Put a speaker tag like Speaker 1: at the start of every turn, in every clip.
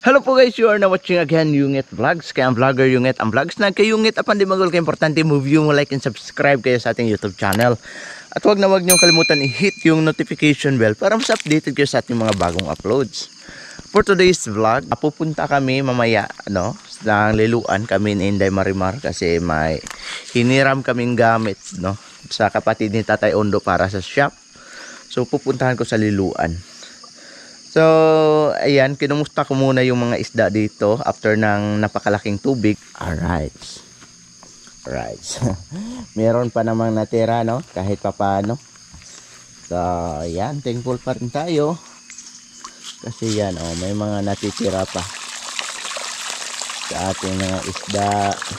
Speaker 1: Hello po guys, you are now watching again Yungit Vlogs. Kaya ang vlogger Yungit ang vlogs na kay Yungit. Apan di magul ka importante mo view mo, like and subscribe kayo sa ating YouTube channel. At huwag niyong kalimutan i-hit yung notification bell para mas updated kayo sa ating mga bagong uploads. For today's vlog, pupunta kami mamaya sa Liluan kami ni Inday Marimar kasi may hiniram kaming gamit sa kapatid ni Tatay Ondo para sa shop. So pupuntahan ko sa Liluan. So, ayan, kinumusta ko muna yung mga isda dito after ng napakalaking tubig. Alright. Meron pa namang natira, kahit papaano. So, ayan, thankful pa rin tayo. Kasi yan, may mga natitira pa sa ating mga isda.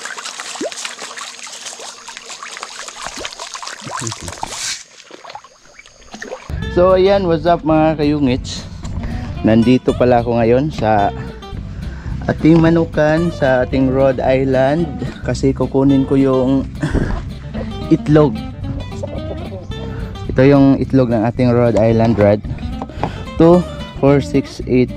Speaker 1: So, ayan, what's up mga kayungits? Nandito pala ako ngayon sa ating manukan sa ating Rhode Island kasi kukunin ko yung itlog. Ito yung itlog ng ating Rhode Island Red. 2, 4, 6,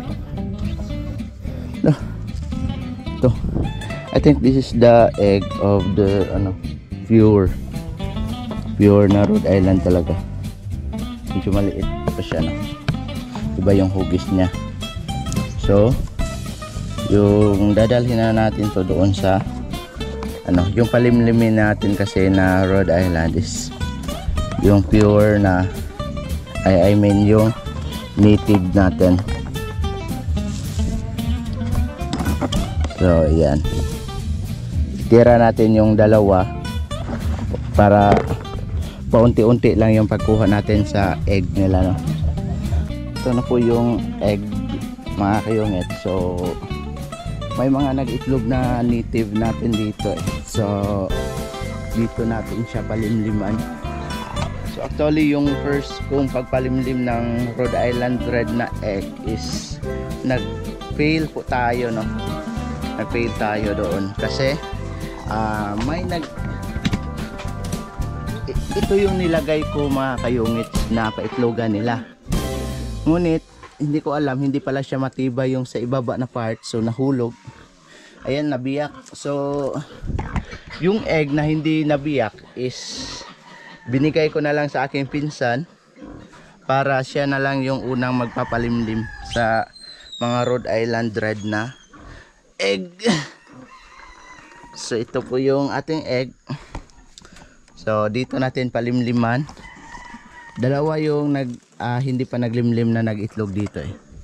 Speaker 1: 8. Ito. I think this is the egg of the pure na Rhode Island talaga. Medyo maliit pa siya iba yung hugis niya. So yung dadalhin na natin to doon sa yung palimlimin natin kasi na Rhode Island is yung pure na I mean yung native natin. So ayan, tira natin yung dalawa para paunti-unti lang yung pagkuha natin sa egg nila Ito na po yung egg mga kayungit. So may mga nag-itlog na native natin dito So dito natin siya palimliman. So actually yung first kong pagpalimlim ng Rhode Island Red na egg is nag-fail po tayo nag-fail tayo doon kasi ito yung nilagay ko mga kayungit na paitlogan nila. Ngunit hindi ko alam, hindi pala siya matibay yung sa ibaba na part, so nahulog. Ayan, nabiyak. So yung egg na hindi nabiyak is binigay ko na lang sa aking pinsan para siya na lang yung unang magpapalimlim sa mga Rhode Island Red na egg. So ito po yung ating egg. So dito natin palimliman. Dalawa yung hindi pa naglimlim na nag-itlog dito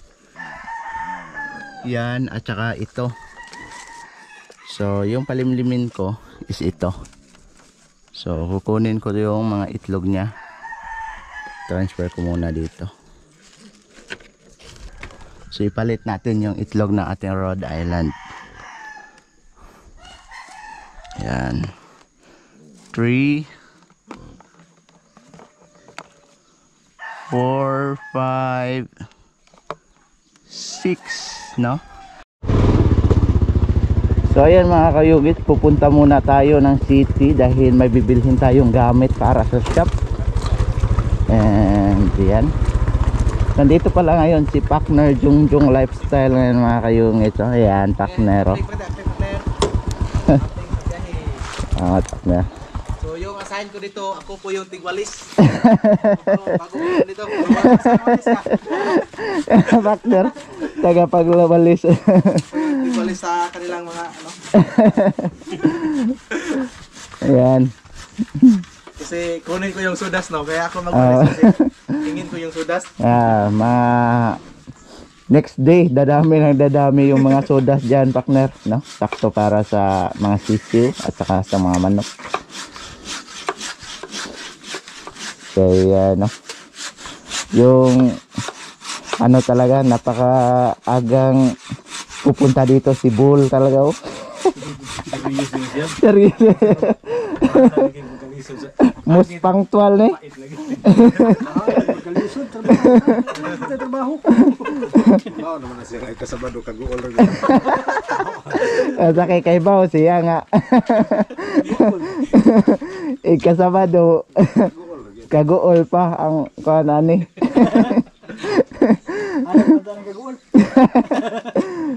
Speaker 1: Yan at saka ito. So yung palimlimin ko is ito. So kukunin ko yung mga itlog niya. Transfer ko muna dito. So ipalit natin yung itlog ng ating Rhode Island. Yan. 3 4, 5, 6, So ayan mga kayugit, pupunta muna tayo ng city dahil may bibilhin tayong gamit para sa shop. And yan. Nandito pala ngayon si Partner Jungjung Lifestyle ngayon mga kayungit. So ayan, Partner. Partner.
Speaker 2: So yung assign ko dito, ako po yung tigwalis. Bago ko dito,
Speaker 1: Partner, taga pagwalis.
Speaker 2: tigwalis sa kanilang mga
Speaker 1: Ayan.
Speaker 2: Kasi kunin ko yung sudas kaya ako magwalis kasi hingin ko yung sudas.
Speaker 1: Next day, dadami yung mga sodas dyan, Partner, sakto para sa mga sisiw at saka sa mga manok. Kaya yung talaga napakaagang pupunta dito si Bull talaga Seryoso. Most punctual
Speaker 2: trabaho. Naman na siya kasabado kaguol.
Speaker 1: Sa kay Bao siya nga. Kasabado kaguol pa ang kanani.
Speaker 2: Ano ba ang kaguol?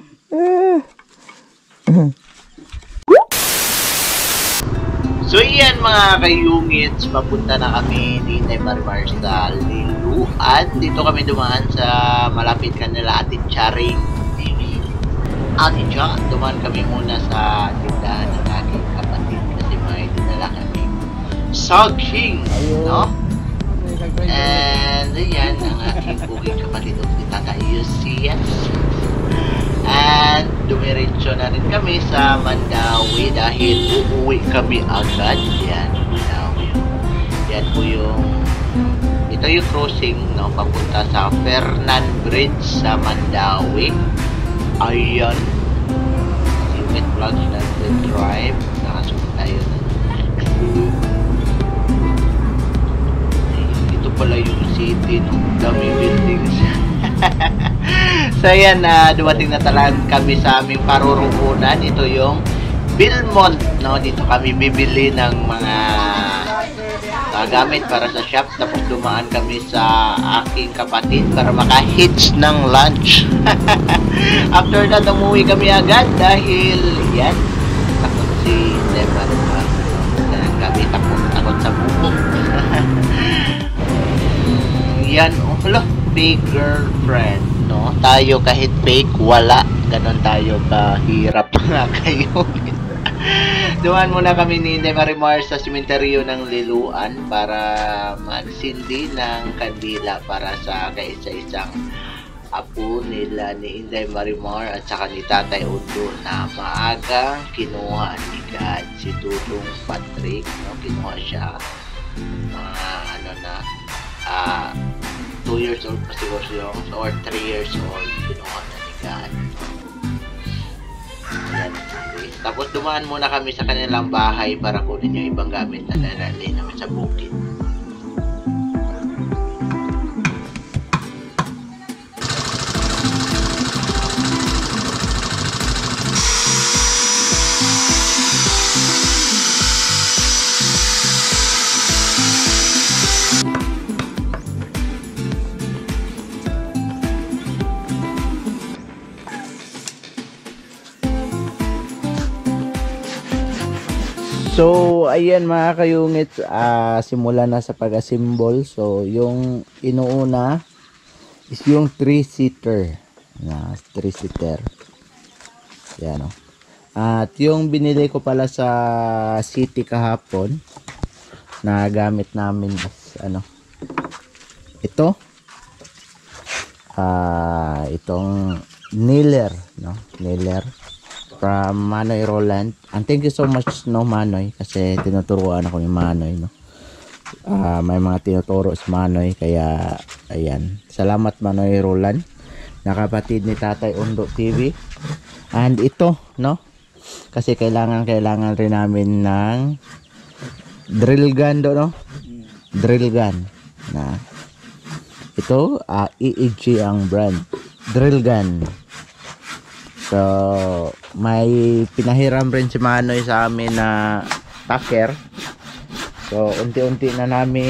Speaker 1: kayungits, papunta na kami ni Marimar sa Liluan. Dito kami dumaan sa malapit kanila Ate Charing TV. Ate Cha, dumaan kami muna sa tindahan ng aking kapatid kasi may dinala kami saging, no? And ayan ang aking buging kapatid si Tata Yusias. And dumiretso na rin kami sa Mandawi dahil uuwi kami agad. Yan, Mandawi. Yan po ito yung crossing, no, papunta sa Fernan Bridge sa Mandawi. Ayan. Simit Vlogs na the drive. Nakasunod tayo na. Ito pala yung city, no? Dami buildings. So yan, dumating na talaga kami sa aming parurungunan. Ito yung Belmont, no? Dito kami bibili ng mga gamit para sa shop. Tapos dumaan kami sa aking kapatid para maka-hitch ng lunch. After that, umuwi kami agad dahil yan, takot si Devan. Kami takot sa bubong. Yan, hala, fake girlfriend, no? Tayo kahit fake, wala. Ganon tayo kahirap nga kayo. Dumaan muna kami ni Marimar sa simenteryo ng Liluan para magsindi ng kandila para sa kaisa-isang apo nila ni Inday Marimar at saka ni Tatay Udo na maagang kinuha ni God si Dudong Patrick, no? Kinuha siya mga 2 years old pa siguro siya or 3 years old, kinuha na ni God. Ayan. Tapos dumaan muna kami sa kanilang bahay para kunin yung ibang gamit na narali namin sa bukid. So, ayan mga kayungits, simula na sa pag-assemble. So, yung inuuna is yung 3-seater. Na 3-seater. Yan, o. At yung binili ko pala sa city kahapon na gamit namin is ito. Itong Nailer, no? Nailer from Manoy Roland. And thank you so much, no, Manoy, kasi tinuturuan ako ni Manoy, no. May mga tinuturo si Manoy, kaya ayan, salamat Manoy Roland, nakapatid ni Tatay Undo TV. And ito, no, kasi kailangan rin namin ng drill gun do, no, drill gun na ito, EEG ang brand, drill gun. So, may pinahiram rin si Manoy sa amin na tacker. So, unti-unti na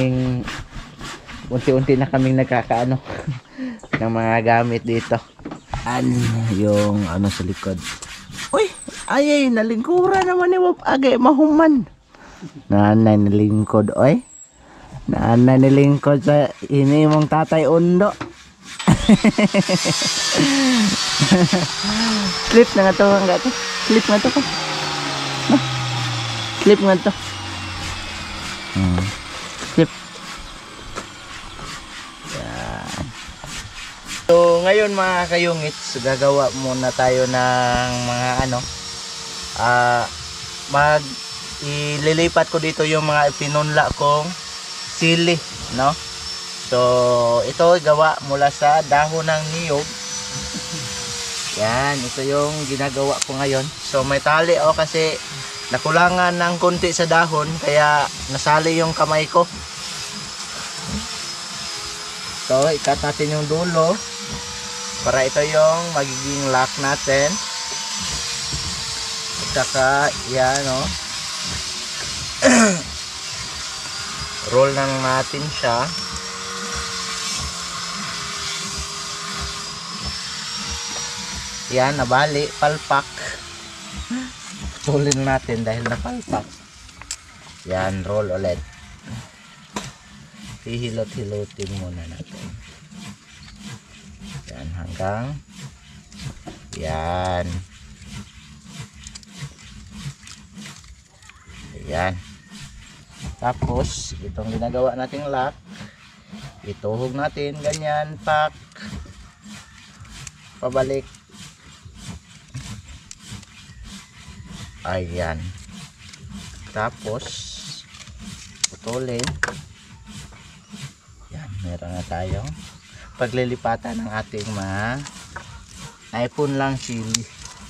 Speaker 1: kaming nagkakaano ng mga gamit dito. Yung sa likod. Uy, ay, nalingkura naman ni Wap Agay mahuman. Nanay nalingkod, oy. Nanay nalingkod sa mong Tatay Undo. Slip na nga to, slip nga to ko. Slip nga to. Slip. Yan. So ngayon mga kayungits, gagawa muna tayo ng mga ililipat ko dito yung mga pinunla kong sili, no? So ito gawa mula sa dahon ng niyog. Yan, ito yung ginagawa ko ngayon. So may tali kasi nakulangan ng konti sa dahon kaya nasali yung kamay ko. So ikat natin yung dulo para ito yung magiging lock natin. At saka yan, no. Roll lang natin siya. Yan, nabali, palpak. Putulin natin dahil napalpak. Yan, roll ulit. Hihilot-hilotin muna natin. Yan, hanggang yan. Ayan. Tapos, itong ginagawa nating lock, ituhog natin, ganyan, pak, pabalik. Ayan. Tapos, putulin. Yan, meron na tayong paglilipatan ng ating mga iPhone lang sili.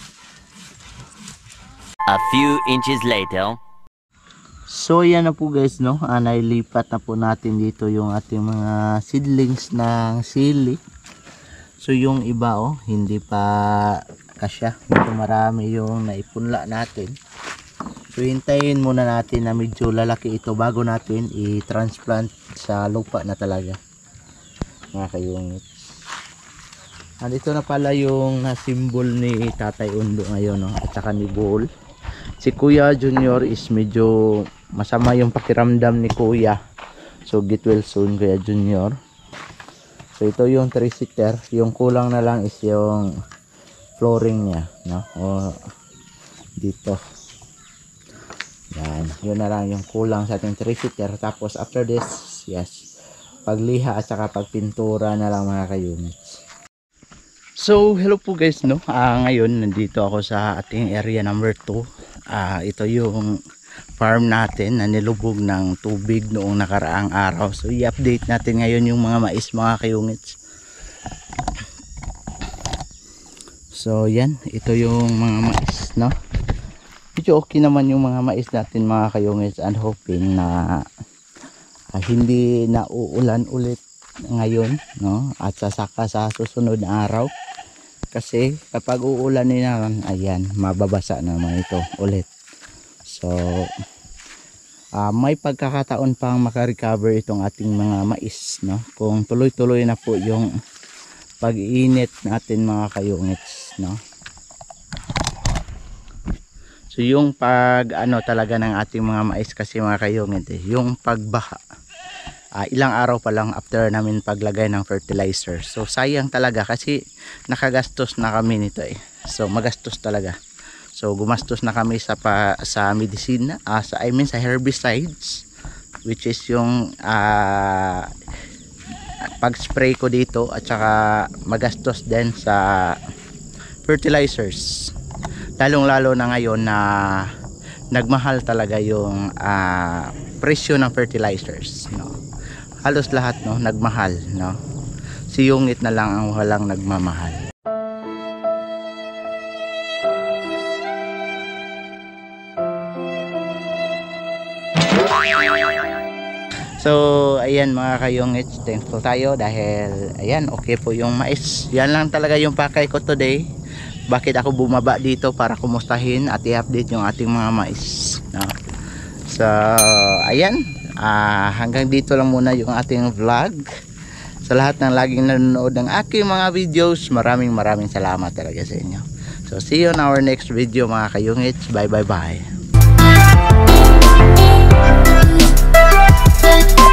Speaker 3: A few inches later.
Speaker 1: So yan na po guys, no, nailipat na po natin dito yung ating mga seedlings ng sili. So yung iba hindi pa kasya, medyo marami yung naipunla natin. So hintayin muna natin na medyo lalaki ito bago natin i-transplant sa lupa na talaga, mga kayungit. Andito na pala yung symbol ni Tatay Undo ngayon, no, at saka ni Bull. Si Kuya Junior is medyo masama yung pakiramdam ni Kuya. So get well soon, Kuya Junior. So ito yung 3-seater. Yung kulang na lang is yung flooring niya, no? O dito. Yan, yun na lang yung kulang sa ating 3-seater. Tapos after this, yes, pagliha at saka pagpintura na lang, mga kayunits. So hello po guys, no. Ngayon nandito ako sa ating area number 2. Ito yung farm natin na nilubog ng tubig noong nakaraang araw. So i-update natin ngayon yung mga mais, mga kayungits. So yan, ito yung mga mais, no. Medyo okay naman yung mga mais natin, mga kayungits, and hoping na hindi na uulan ulit ngayon, no, at sasaka sa susunod na araw. Kasi kapag uulan naman, ayan, mababasa naman ito ulit. So may pagkakataon pang makarecover itong ating mga mais, no, kung tuloy-tuloy na po yung pag-iinit natin, mga kayungits, no. So yung talaga ng ating mga mais kasi, mga kayungit, yung pagbaha, ilang araw pa lang after namin paglagay ng fertilizer. So sayang talaga kasi nakagastos na kami nito So magastos talaga. So gumastos na kami sa medicine, sa herbicides, which is yung pag-spray ko dito, at saka magastos din sa fertilizers. Lalong-lalo na ngayon na nagmahal talaga yung presyo ng fertilizers, no. Halos lahat, no, nagmahal, no. Si Yungit na lang ang walang nagmamahal. So ayan, mga kayungit, thankful tayo dahil ayan, okay po yung mais. Yan lang talaga yung pakay ko today. Bakit ako bumaba dito para kumustahin at i-update yung ating mga mais, no? So ayan, hanggang dito lang muna yung ating vlog. Sa lahat ng laging nanonood ng aking mga videos, maraming salamat talaga sa inyo. So see you on our next video, mga kayungits. Bye.